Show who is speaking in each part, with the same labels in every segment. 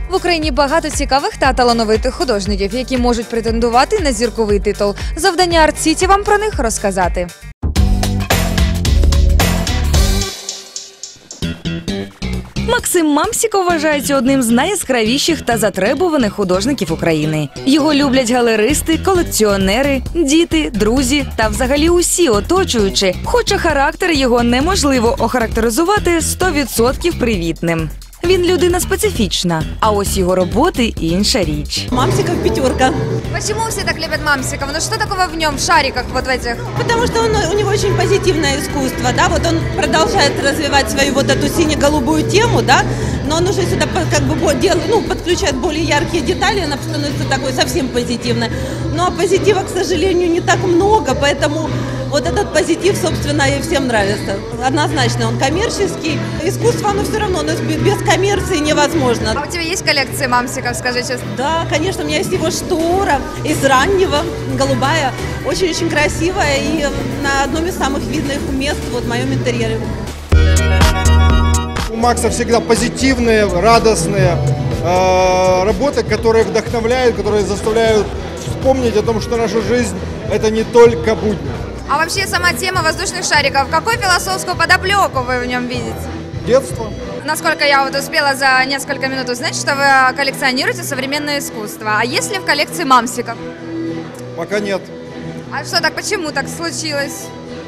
Speaker 1: В Україні багато цікавих та талановитих художників, які можуть претендувати на зірковий титул. Завдання Арт-Сіті вам про них розказати. Максим Мамсіков вважається одним з найяскравіших та затребуваних художників України. Його люблять галеристи, колекціонери, діти, друзі та взагалі усі оточуючі, хоча характер його неможливо охарактеризувати 100% привітним. Він людина специфічна, а ось його роботи – інша річ.
Speaker 2: Мамсиков пятерка.
Speaker 1: Почему все так любят Мамсикова? Ну что такого в нем, в шариках вот в этих?
Speaker 2: Потому что у него очень позитивное искусство, да, вот он продолжает развивать свою вот эту сине-голубую тему, да, но он уже сюда как бы подключает более яркие детали, она становится такой совсем позитивной. Но позитива, к сожалению, не так много, поэтому вот этот позитив, собственно, и всем нравится. Однозначно он коммерческий. Искусство, оно все равно, но без коммерции невозможно.
Speaker 1: А у тебя есть коллекция Мамсиков, скажи честно?
Speaker 2: Да, конечно, у меня есть его штора из раннего, голубая, очень-очень красивая и на одном из самых видных мест вот в моем интерьере.
Speaker 3: У Макса всегда позитивные, радостные работы, которые вдохновляют, которые заставляют вспомнить о том, что наша жизнь – это не только будни.
Speaker 1: А вообще сама тема воздушных шариков, какую философскую подоплеку вы в нем видите?
Speaker 3: Детство.
Speaker 1: Насколько я вот успела за несколько минут узнать, что вы коллекционируете современное искусство. А есть ли в коллекции Мамсиков?
Speaker 3: Пока нет.
Speaker 1: А что так, почему так случилось?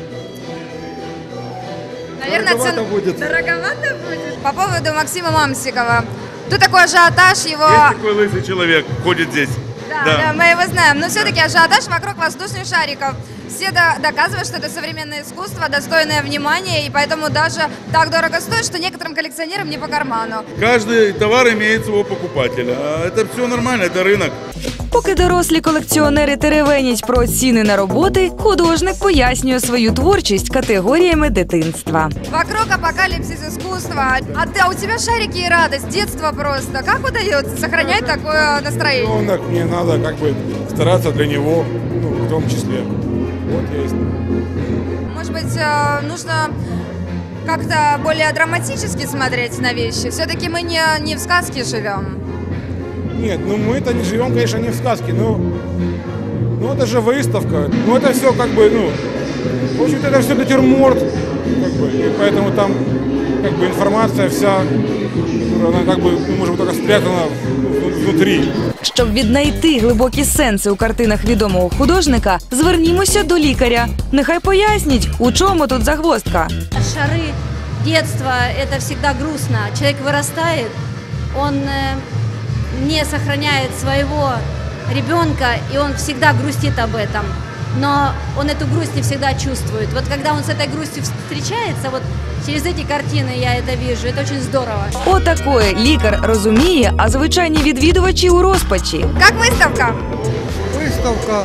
Speaker 3: Дороговато будет.
Speaker 1: Дороговато будет? По поводу Максима Мамсикова. Тут такой ажиотаж его...
Speaker 4: Есть такой лысый человек, ходит здесь.
Speaker 1: Да, мы его знаем. Но все-таки ажиотаж вокруг воздушных шариков. Все доказывают, что это современное искусство, достойное внимания, и поэтому даже так дорого стоит, что некоторым коллекционерам не по карману.
Speaker 4: Каждый товар имеет своего покупателя. А это все нормально, это рынок.
Speaker 1: Поки дорослі колекціонери теревенять про ціни на роботи, художник пояснює свою творчість категоріями дитинства. Вокруг апокалипсис искусства, а у тебя шарики и радость, детство просто. Как удается сохранять такое настроение?
Speaker 5: Ну, мне надо как бы стараться для него, в том числе. Вот есть.
Speaker 1: Может быть, нужно как-то более драматически смотреть на вещи? Все-таки мы не в сказке живем.
Speaker 5: Нет, мы это не живем, конечно, не в сказке, но это же выставка. Ну, это все как бы, в общем-то, это все натюрморт, как бы, и поэтому там как бы информация вся, она как бы, может быть, только спрятана внутри.
Speaker 1: Щоб віднайти глибокі сенси у картинах відомого художника, звернімося до лікаря. Нехай пояснить, у чому тут загвоздка.
Speaker 6: Шары детства – это всегда грустно. Человек вырастает, он не сохраняет своего ребенка, и он всегда грустит об этом. Но он эту грусть не всегда чувствует. Вот когда он с этой грустью встречается, вот через эти картины я это вижу, это очень здорово.
Speaker 1: Отакое лікар розуміє, а звичайні відвідувачі у розпачі. Як виставка?
Speaker 7: Выставка,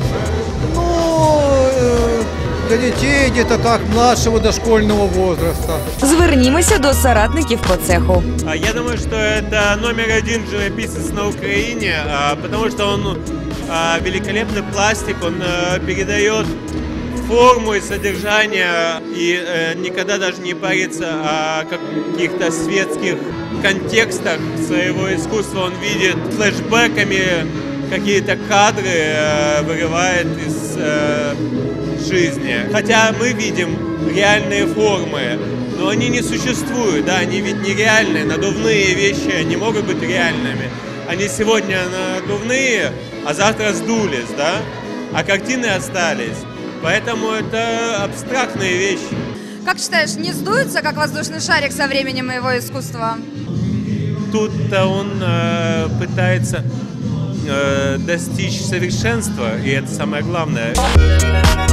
Speaker 7: для детей где-то так, младшего дошкольного возраста.
Speaker 1: Звернімося до соратників по цеху.
Speaker 8: Я думаю, что это номер один живописец на Украине, потому что он великолепный пластик, он передает форму и содержание и никогда даже не парится о каких-то светских контекстах своего искусства. Он видит флешбэками какие-то кадры, вырывает из жизни. Хотя мы видим реальные формы, но они не существуют, да, они ведь нереальные, надувные вещи не могут быть реальными. Они сегодня надувные, а завтра сдулись, да, а картины остались. Поэтому это абстрактные вещи.
Speaker 1: Как считаешь, не сдуется, как воздушный шарик со временем его искусства?
Speaker 8: Тут-то он пытается достичь совершенства, и это самое главное.